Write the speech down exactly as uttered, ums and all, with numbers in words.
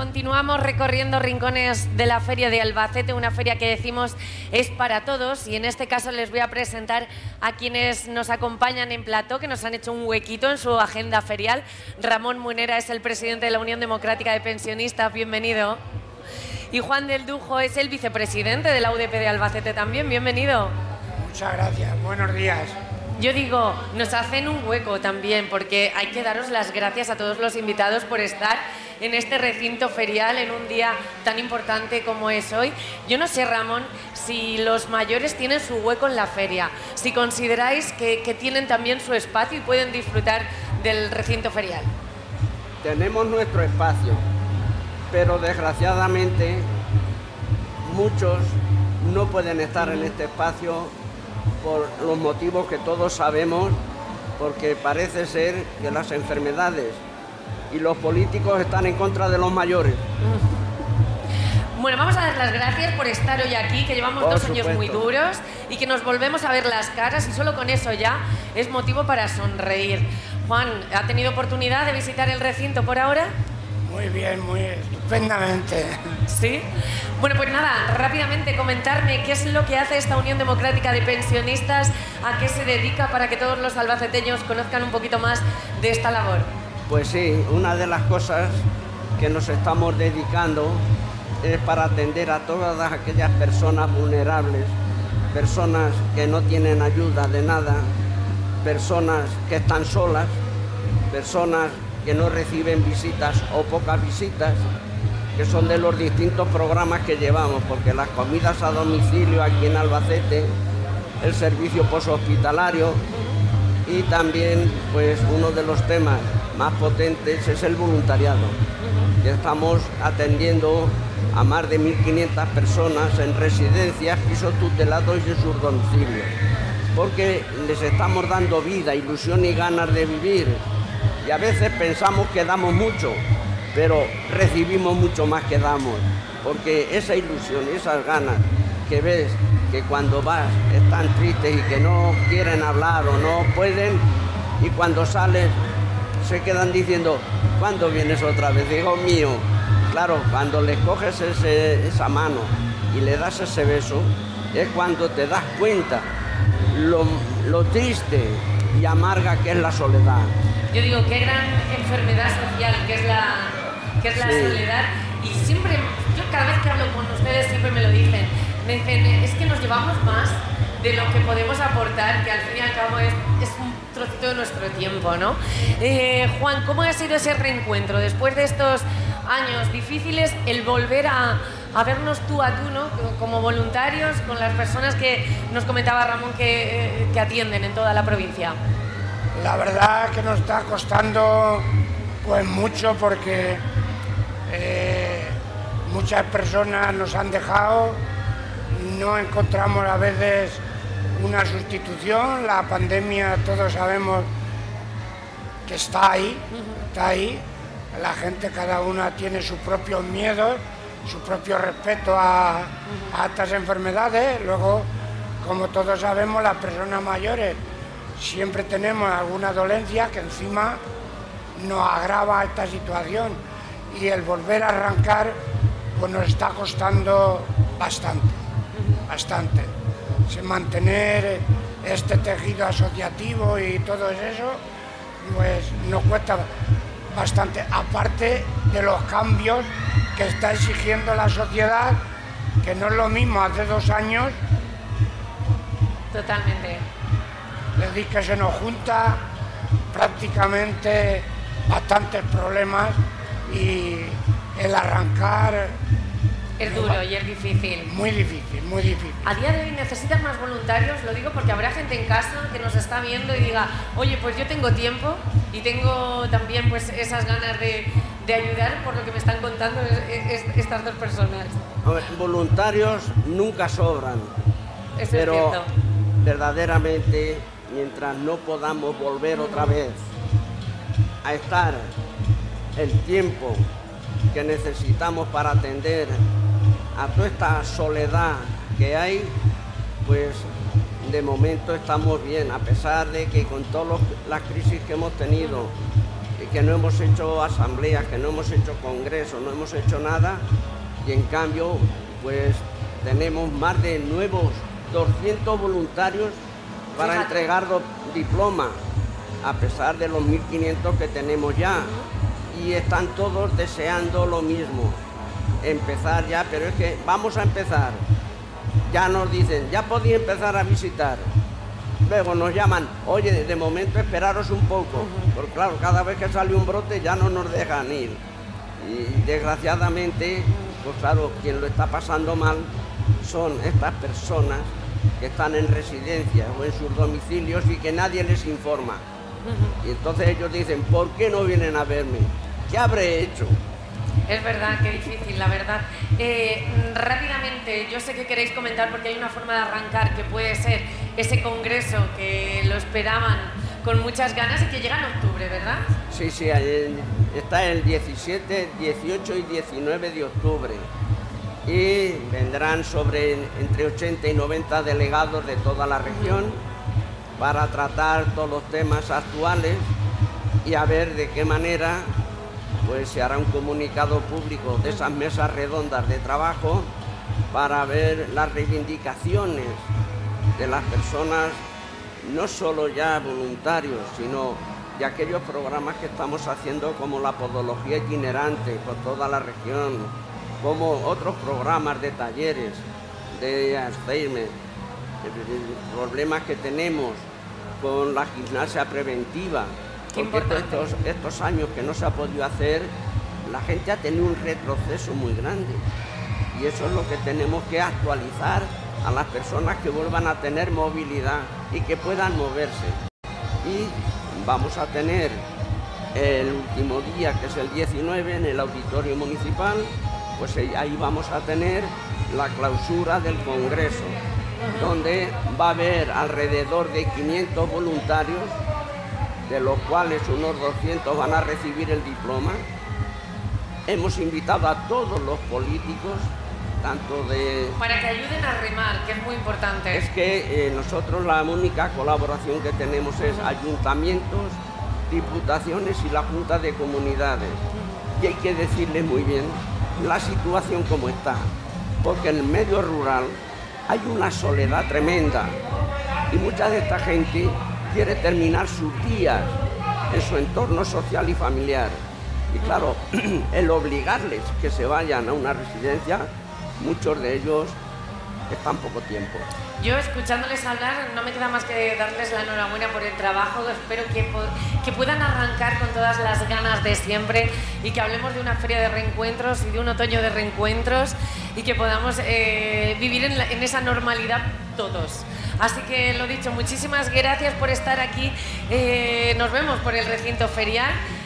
continuamos recorriendo rincones de la Feria de Albacete, una feria que decimos es para todos, y en este caso les voy a presentar a quienes nos acompañan en plató, que nos han hecho un huequito en su agenda ferial. Ramón Munera es el presidente de la Unión Democrática de Pensionistas, bienvenido. Y Juan del Dujo es el vicepresidente de la U D P de Albacete también, bienvenido. Muchas gracias, buenos días. Yo digo, nos hacen un hueco también, porque hay que daros las gracias a todos los invitados por estar en este recinto ferial en un día tan importante como es hoy. Yo no sé, Ramón, si los mayores tienen su hueco en la feria, si consideráis que, que tienen también su espacio y pueden disfrutar del recinto ferial. Tenemos nuestro espacio, pero desgraciadamente muchos no pueden estar en este espacio por los motivos que todos sabemos, porque parece ser que las enfermedades y los políticos están en contra de los mayores. Bueno, vamos a dar las gracias por estar hoy aquí, que llevamos Por dos supuesto. años muy duros y que nos volvemos a ver las caras, y solo con eso ya es motivo para sonreír. Juan, ¿ha tenido oportunidad de visitar el recinto por ahora? Muy bien, muy estupendamente. ¿Sí? Bueno, pues nada, rápidamente comentarme qué es lo que hace esta Unión Democrática de Pensionistas, a qué se dedica, para que todos los albaceteños conozcan un poquito más de esta labor. Pues sí, una de las cosas que nos estamos dedicando es para atender a todas aquellas personas vulnerables, personas que no tienen ayuda de nada, personas que están solas, personas que no reciben visitas o pocas visitas, que son de los distintos programas que llevamos, porque las comidas a domicilio aquí en Albacete, el servicio poshospitalario, y también pues uno de los temas más potentes es el voluntariado. Ya estamos atendiendo a más de mil quinientas personas en residencias, pisos tutelados y en sus domicilios, porque les estamos dando vida, ilusión y ganas de vivir. Y a veces pensamos que damos mucho, pero recibimos mucho más que damos, porque esa ilusión, esas ganas que ves, que cuando vas están tristes y que no quieren hablar o no pueden, y cuando sales se quedan diciendo, ¿cuándo vienes otra vez, hijo mío? Claro, cuando les coges ese, esa mano y le das ese beso, es cuando te das cuenta lo, lo triste y amarga que es la soledad. Yo digo, qué gran enfermedad social que es la, que es la Sí. soledad, y siempre, yo cada vez que hablo con ustedes siempre me lo dicen, me dicen, es que nos llevamos más de lo que podemos aportar, que al fin y al cabo es, es un trocito de nuestro tiempo, ¿no? Eh, Juan, ¿cómo ha sido ese reencuentro después de estos años difíciles, el volver a, a vernos tú a tú, ¿no? Como voluntarios, con las personas que nos comentaba Ramón que, que atienden en toda la provincia? La verdad que nos está costando pues mucho, porque eh, muchas personas nos han dejado, no encontramos a veces una sustitución. La pandemia, todos sabemos que está ahí, está ahí. La gente, cada una tiene sus propios miedos, su propio respeto a, a estas enfermedades. Luego, como todos sabemos, las personas mayores siempre tenemos alguna dolencia que encima nos agrava esta situación, y el volver a arrancar pues nos está costando bastante, bastante. Se mantener este tejido asociativo y todo eso, pues nos cuesta bastante, aparte de los cambios que está exigiendo la sociedad, que no es lo mismo hace dos años. Totalmente. Les di que se nos junta prácticamente bastantes problemas, y el arrancar Es duro y es difícil. muy difícil, muy difícil. A día de hoy necesitan más voluntarios, lo digo porque habrá gente en casa que nos está viendo y diga, oye, pues yo tengo tiempo y tengo también pues esas ganas de, de ayudar, por lo que me están contando es, es, estas dos personas. A ver, voluntarios nunca sobran, Eso pero es cierto. verdaderamente, mientras no podamos volver otra vez a estar el tiempo que necesitamos para atender a toda esta soledad que hay, pues de momento estamos bien, a pesar de que con todas las crisis que hemos tenido que no hemos hecho asambleas, que no hemos hecho congresos, no hemos hecho nada, y en cambio pues tenemos más de nuevos doscientos voluntarios para Fíjate. entregar do- diplomas, a pesar de los mil quinientos que tenemos ya. Y están todos deseando lo mismo, empezar ya, pero es que vamos a empezar. Ya nos dicen, ya podéis empezar a visitar. Luego nos llaman, oye, de momento esperaros un poco, porque claro, cada vez que sale un brote ya no nos dejan ir. Y desgraciadamente, pues claro, quien lo está pasando mal son estas personas que están en residencias o en sus domicilios y que nadie les informa. Y entonces ellos dicen, ¿por qué no vienen a verme? ¿Qué habré hecho? Es verdad, qué difícil, la verdad. Eh, rápidamente, yo sé que queréis comentar porque hay una forma de arrancar que puede ser ese congreso que lo esperaban con muchas ganas y que llega en octubre, ¿verdad? Sí, sí, el- está el diecisiete, dieciocho y diecinueve de octubre. Y vendrán sobre entre ochenta y noventa delegados de toda la región para tratar todos los temas actuales y a ver de qué manera pues se hará un comunicado público de esas mesas redondas de trabajo para ver las reivindicaciones de las personas, no solo ya voluntarios, sino de aquellos programas que estamos haciendo como la podología itinerante por toda la región, como otros programas de talleres de Alzheimer, problemas que tenemos con la gimnasia preventiva. Qué Porque importante. estos, estos años que no se ha podido hacer, la gente ha tenido un retroceso muy grande. Y eso es lo que tenemos que actualizar a las personas que vuelvan a tener movilidad y que puedan moverse. Y vamos a tener el último día, que es el diecinueve, en el auditorio municipal, pues ahí vamos a tener la clausura del congreso, donde va a haber alrededor de quinientos voluntarios, de los cuales unos doscientos van a recibir el diploma. Hemos invitado a todos los políticos, tanto de... Para que ayuden a remar, que es muy importante. Es que eh, nosotros la única colaboración que tenemos es ayuntamientos, diputaciones y la Junta de Comunidades. Y hay que decirles muy bien la situación como está, porque en el medio rural hay una soledad tremenda y mucha de esta gente quiere terminar sus días en su entorno social y familiar. Y claro, el obligarles que se vayan a una residencia, muchos de ellos están poco tiempo. Yo, escuchándoles hablar, no me queda más que darles la enhorabuena por el trabajo. Espero que, que puedan arrancar con todas las ganas de siempre y que hablemos de una feria de reencuentros y de un otoño de reencuentros y que podamos eh, vivir en, la, en esa normalidad todos. Así que, lo dicho, muchísimas gracias por estar aquí. Eh, nos vemos por el recinto ferial.